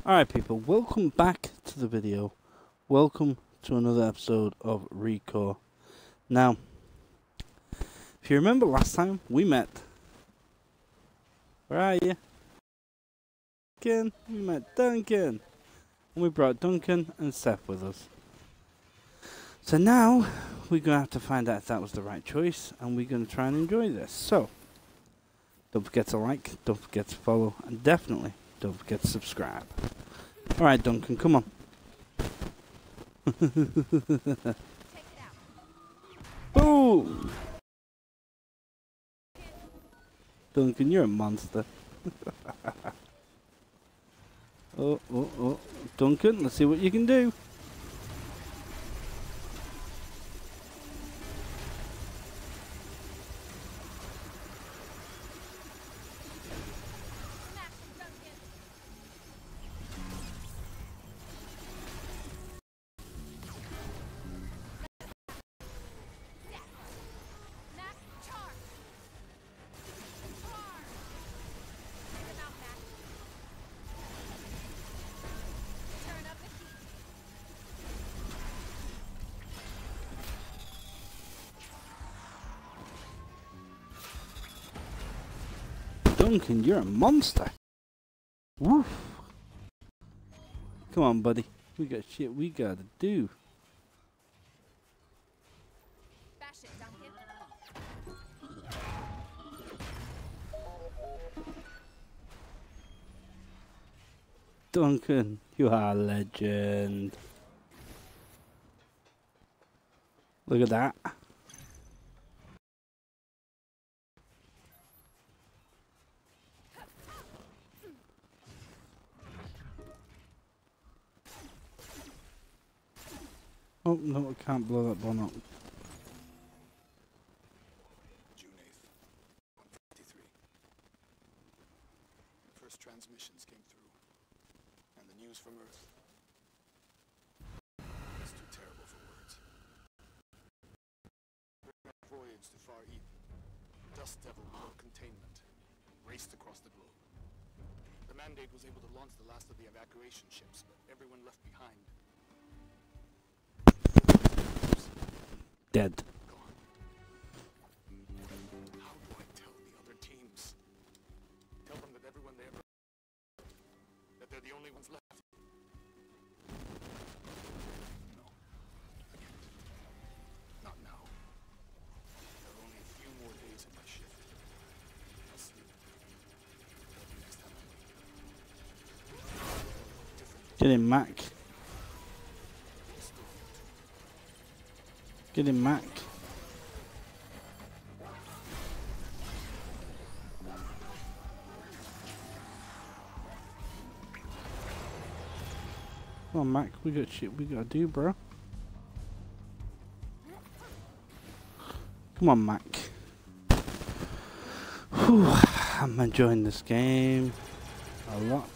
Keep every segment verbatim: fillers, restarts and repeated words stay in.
Alright people, welcome back to the video. Welcome to another episode of ReCore. Now, if you remember last time, we met... Where are you? Duncan? We met Duncan! And we brought Duncan and Seth with us. So now, we're going to have to find out if that was the right choice, and we're going to try and enjoy this. So, don't forget to like, don't forget to follow, and definitely don't forget to subscribe. Alright, Duncan, come on. Boom! Duncan, you're a monster. oh, oh, oh. Duncan, let's see what you can do. Duncan, you're a monster. Woof. Come on, buddy. We got shit we gotta do. Bash it, Duncan. Duncan, you are a legend. Look at that. Oh, no, I can't blow that one up. June eighth, one fifty-three. The first transmissions came through, and the news from Earth. It's too terrible for words. Voyage to Far Eden. Dust Devil broke containment and raced across the globe. The Mandate was able to launch the last of the evacuation ships, but everyone left behind. Dead. Gone. How do I tell the other teams? Tell them that everyone there, that they're the only ones left. No, I can't. Not now. There are only a few more days in my shift. I'll sleep. That'll be next time I leave. Different. Get him, Mac. Get him, Mac. Come on, Mac. We got shit we gotta do, bro. Come on, Mac. Whew. I'm enjoying this game a lot.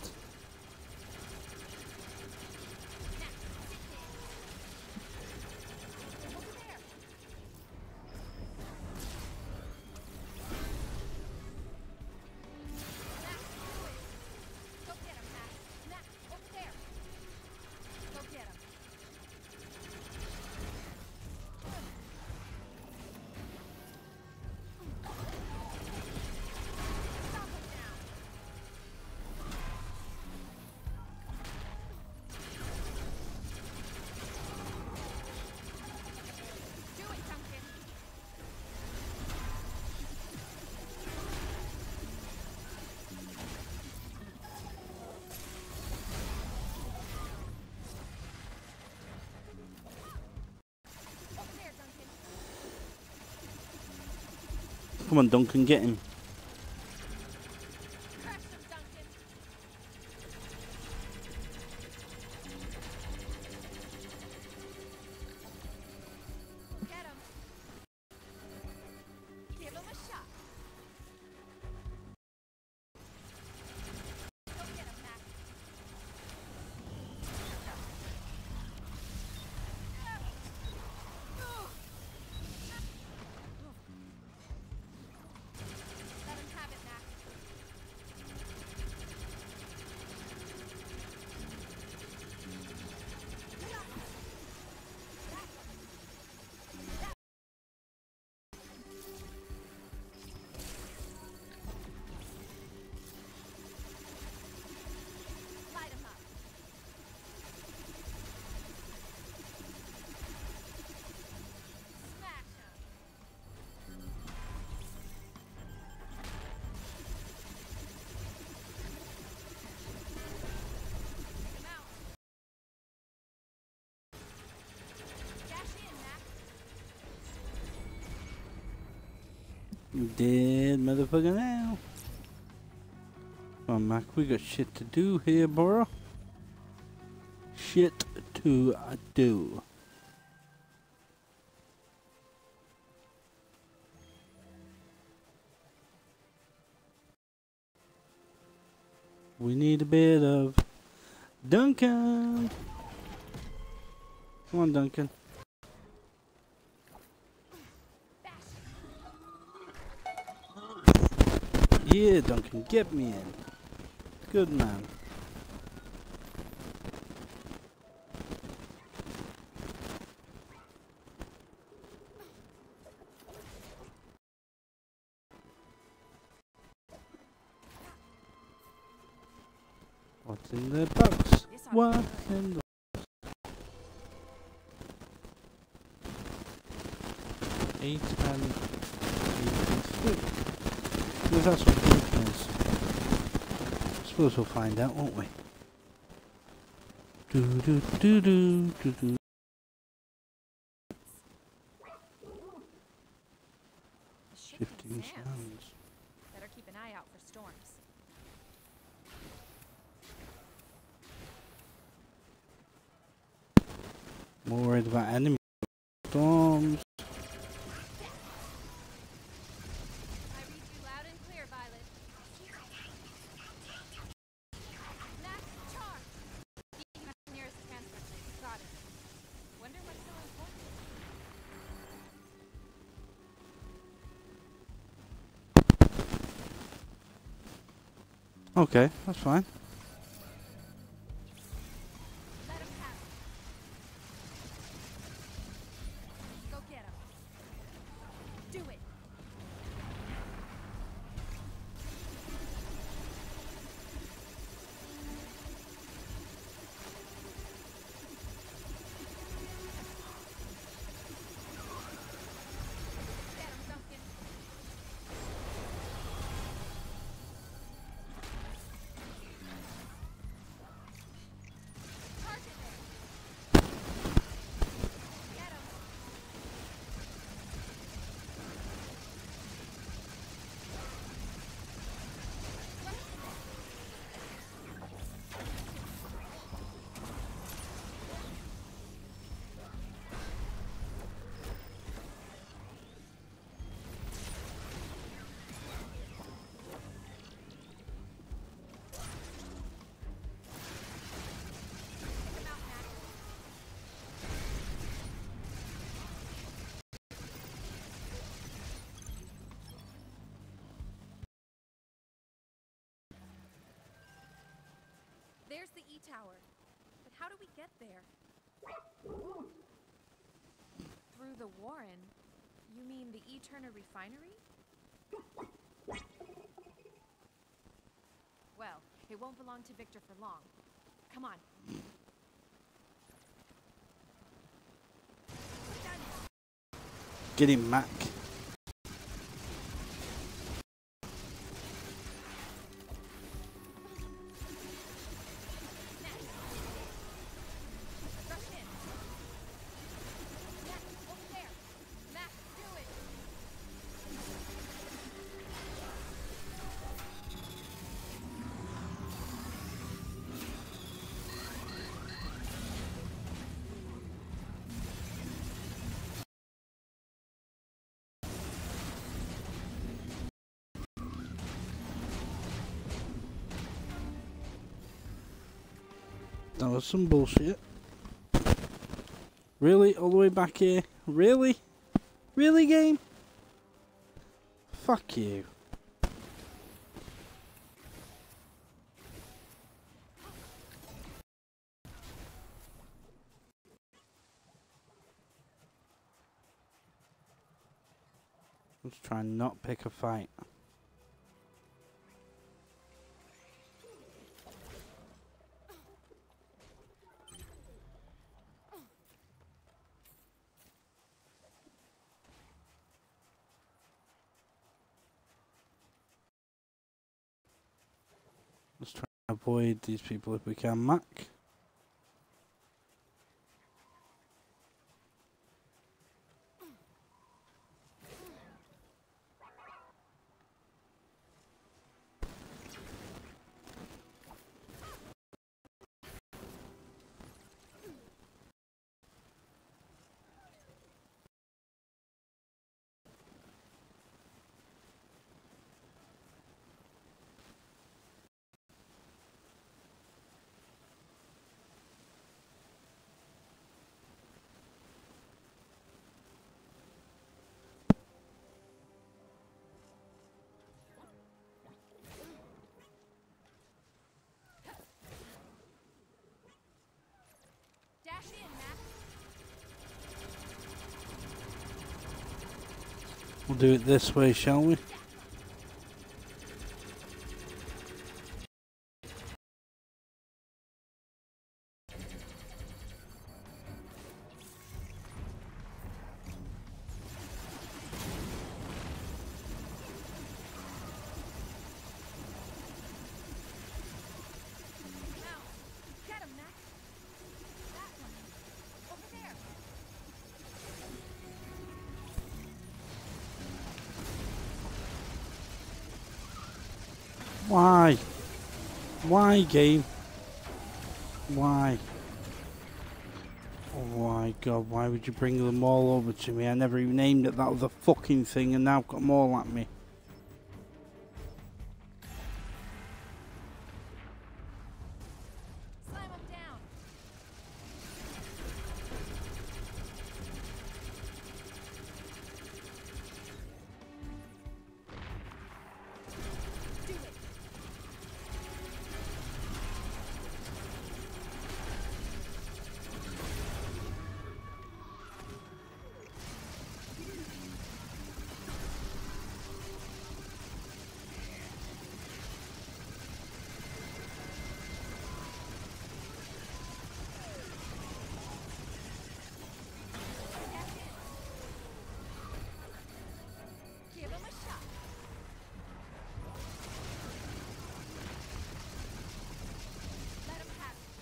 Come on, Duncan, get him. Get him. Give him a shot. Go get him, Mac. Dead motherfucker now. Come on, Mac. We got shit to do here, bro. Shit to do. We need a bit of Duncan. Come on, Duncan. Yeah, Duncan, get me in. Good man. What's in the box? What's in the eight and eighty-six? Because that's what Duncan is. I suppose we'll find out, won't we? Do do do do do do. Shifting sands. Better keep an eye out for storms. More worried about enemy storms. I read you loud and clear, Violet. Max, charge! Beacon at the nearest transfer station. Got it. Wonder what's so important. Okay, that's fine. Let him have it. Go get him. Do it. Get him, Duncan. Target there. Get him. Take him out, Max. There's the E-Tower. But how do we get there? Through the Warren? You mean the E. Turner refinery? Well, it won't belong to Victor for long. Come on. Get him, Mac. Rush in. Max, over there. Max, do it. That was some bullshit. Really? All the way back here? Really? Really, game? Fuck you. Let's try and not pick a fight. Let's try and avoid these people if we can, Mac. We'll do it this way, shall we? Get him, Max. That one. Over there. Why? Why, game? Why? Oh my god, why would you bring them all over to me? I never even aimed at that other fucking thing and now I've got them all at me. Slam him down. Do it. Give him a shot. Let him have it.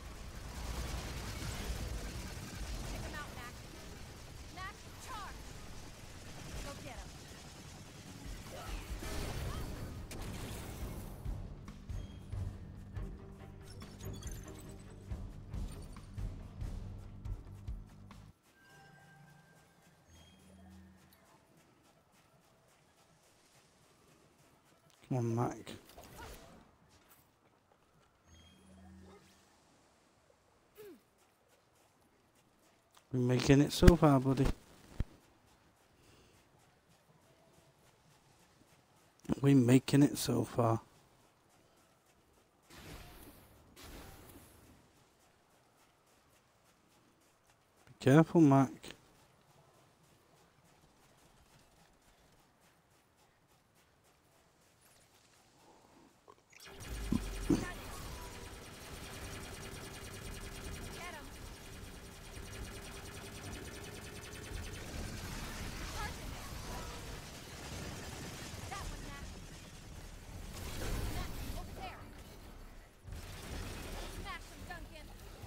Take him out, Max. Max, charge. Go get him. Come on, Mac. We're making it so far, buddy. We're making it so far. Be careful, Mac. Get him. Charge him. That one, Max. Max, over there. Smash him, Duncan.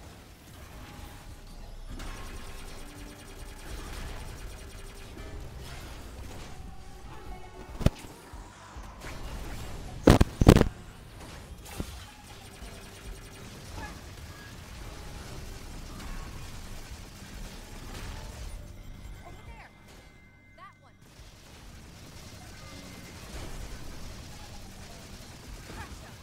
Over there. That one. Crush him.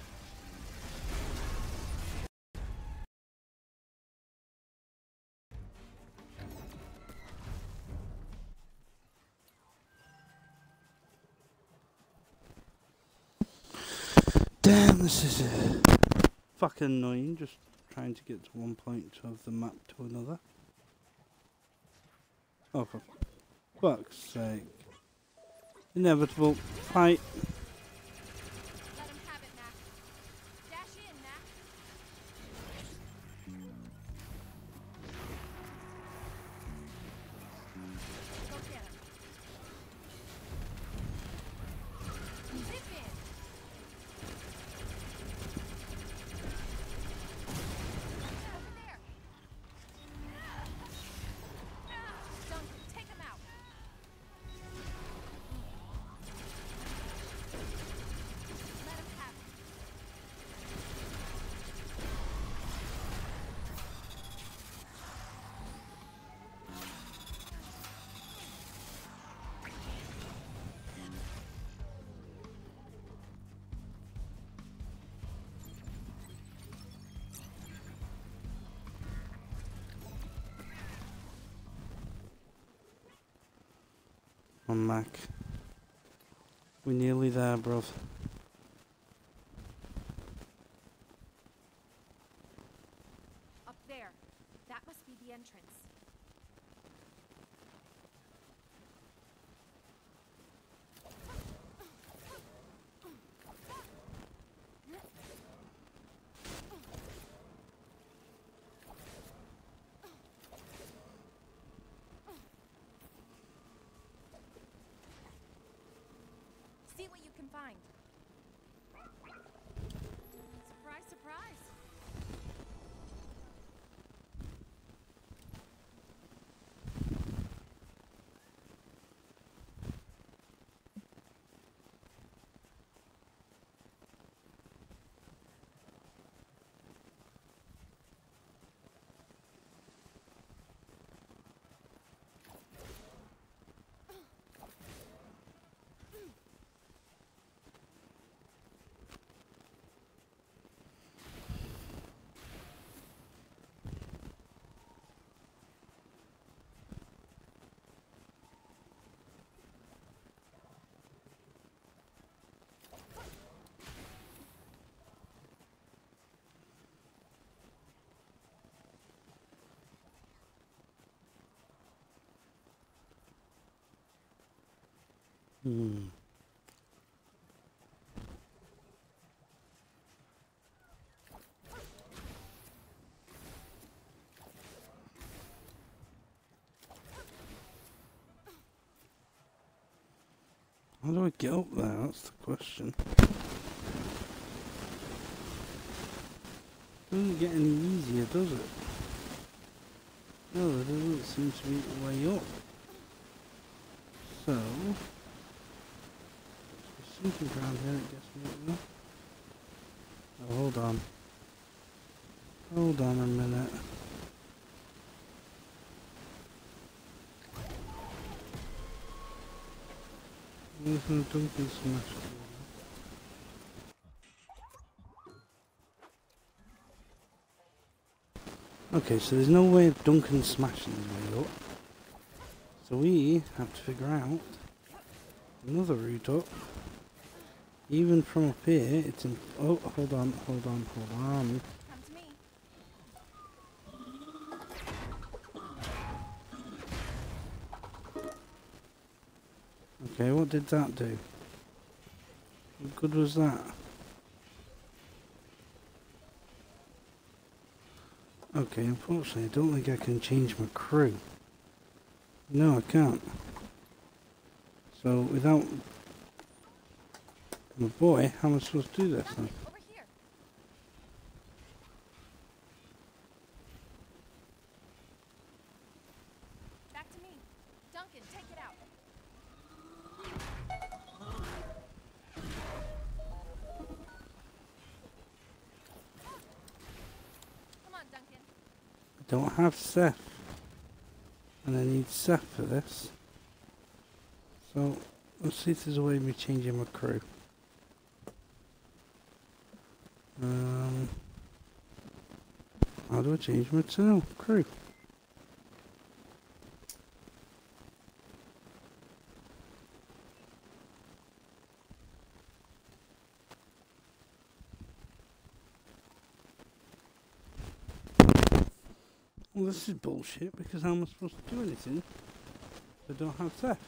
Damn, this is uh, fucking annoying. Just trying to get to one point of the map to another. Oh, for fuck's sake. Inevitable fight. Let him have it, Max. Dash in, Max. Go get him. Zip in. Over there. Duncan, take him out. Let him have it. On Mac. We're nearly there, bruv. Up there. That must be the entrance. See what you can find. Surprise, surprise. Hmm. How do I get up there? That's the question. Doesn't get any easier, does it? No, there doesn't seem to be a way up. So, there's something around here that gets me up there. Oh, hold on. Hold on a minute. There's no Duncan smash. Okay, so there's no way of Duncan smashing his way up. So we have to figure out another route up. Even from up here, it's in. Oh, hold on, hold on, hold on. Come to me. Okay, what did that do? What good was that? Okay, unfortunately, I don't think I can change my crew. No, I can't. So, without my boy, how am I supposed to do this then? Duncan, over here. Back to me. Duncan, take it out. Come on, Duncan. I don't have Seth. And I need Seth for this. So, let's see if there's a way of me changing my crew. Um, how do I change my channel crew? Well, this is bullshit because how am I supposed to do anything if I don't have Seth?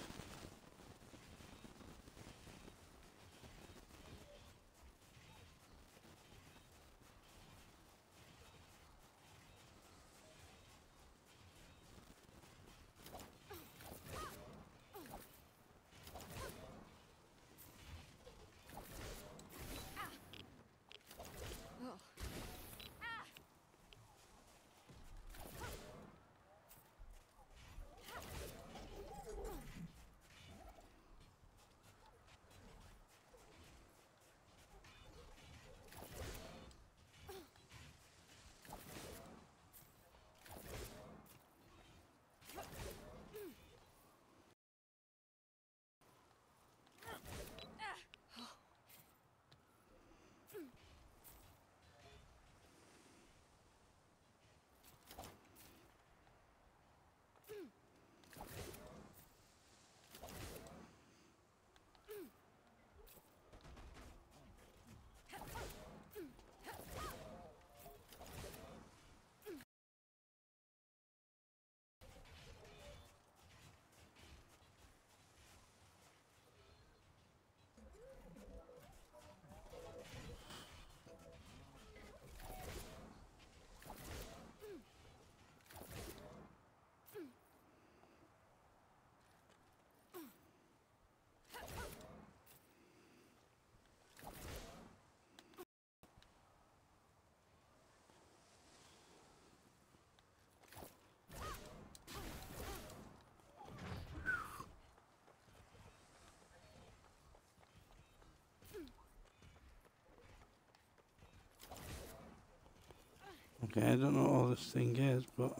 Okay, I don't know what all this thing is, but...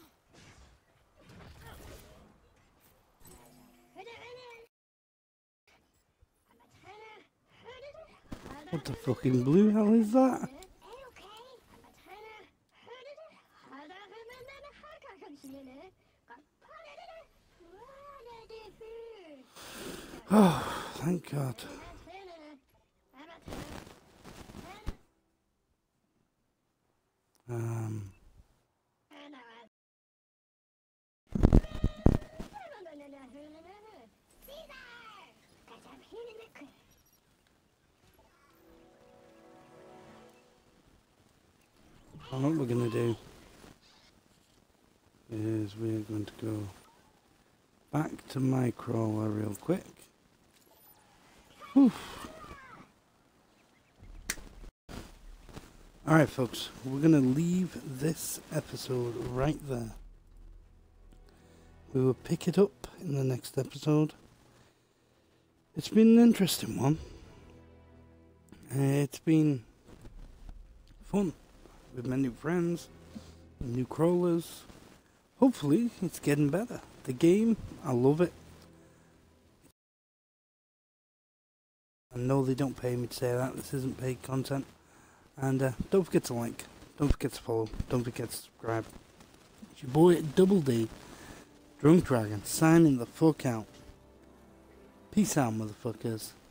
What the fucking blue hell is that? Oh, thank God. Um... What we're going to do is we're going to go back to my crawler real quick. Whew. Alright folks, we're going to leave this episode right there. We will pick it up in the next episode. It's been an interesting one. Uh, it's been fun. With my new friends, new crawlers. Hopefully, it's getting better. The game, I love it. I know they don't pay me to say that. This isn't paid content. And uh, don't forget to like. Don't forget to follow. Don't forget to subscribe. It's your boy Double D, Drunk Dragon, signing the fuck out. Peace out, motherfuckers.